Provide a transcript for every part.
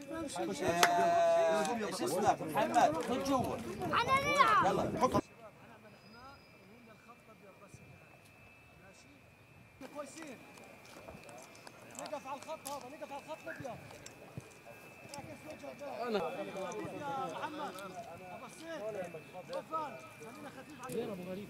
شو اسمه محمد خذ جوا. يلا حط كويسين. نقف على الخط هذا، نقف على الخط الابيض. اعكس وجهك انا يا محمد. ابو حسين وفان خلينا خفيف عليك. ابو غريب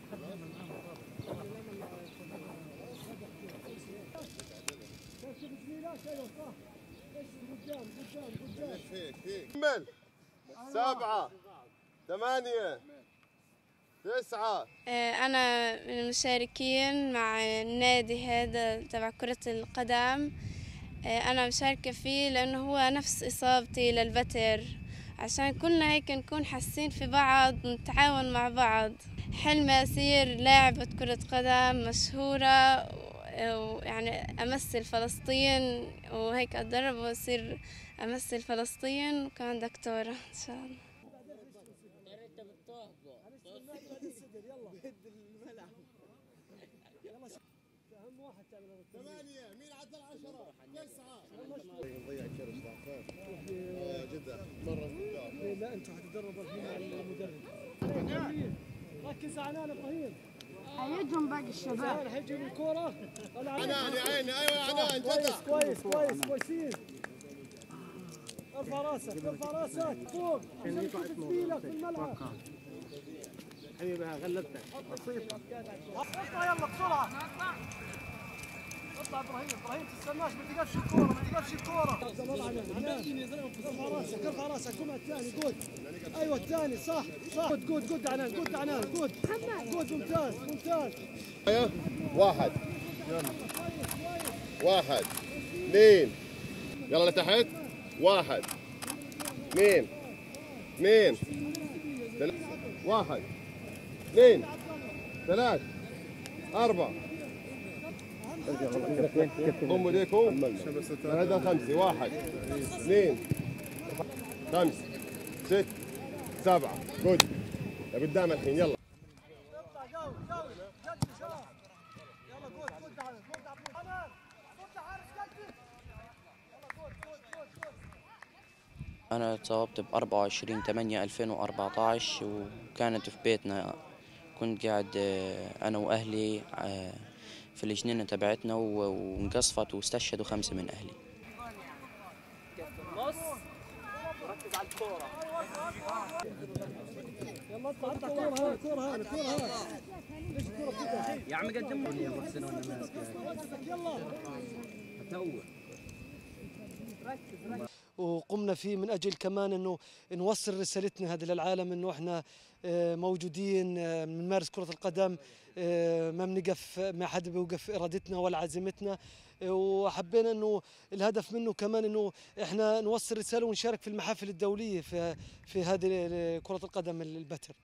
كمل. 7 8 9. أنا من المشاركين مع النادي هذا تبع كرة القدم. أنا مشاركة فيه لأنه هو نفس إصابتي للبتر، عشان كلنا هيك نكون حاسين في بعض نتعاون مع بعض. حلمي أصير لاعبة كرة قدم مشهورة، ويعني أمثل فلسطين وهيك أتدرب وأصير أمثل فلسطين وكمان دكتورة إن شاء الله. 8 مين عدى 10 9 نضيع الكرش جدا مرة لا انت حتتدرب مع المدرب. ركز على ابراهيم. هيجهم باقي الشباب. هيجوا الكورة. عنان يا عيني. ايوه يا عنان جدع. كويسين. ارفع راسك فوق عشان تشوف زميلك في الملعب. حبيبي غلبتك. اطلع يلا بسرعة. اطلع ابراهيم تستناش، ما تقفش الكورة. ارفع راسك كم الثاني. جود. ايوه الثاني صح. جود عنان جود ممتاز. 1 2 يلا لتحت. 1 2 1 2 3 4 ضموا ايديكم. هذا 5 1 2 5 6 7. جود لقدام الحين يلا. أنا تصابت ب 24/8/2014 وكانت في بيتنا. كنت قاعد أنا وأهلي في الجنينة تبعتنا وانقصفت واستشهدوا 5 من أهلي. نص وركز على الكورة. يلا اطلع الكورة هذه. ليش الكورة كده؟ يا عم قدموا لي ابو حسين وانا ماسك. يلا هتوه. وقمنا فيه من اجل كمان انه نوصل رسالتنا هذه للعالم، انه احنا موجودين بنمارس كرة القدم، ما بنقف، ما حدا بيوقف ارادتنا ولا عزيمتنا. وحبينا انه الهدف منه كمان انه احنا نوصل رسالة ونشارك في المحافل الدولية في هذه كرة القدم البتر.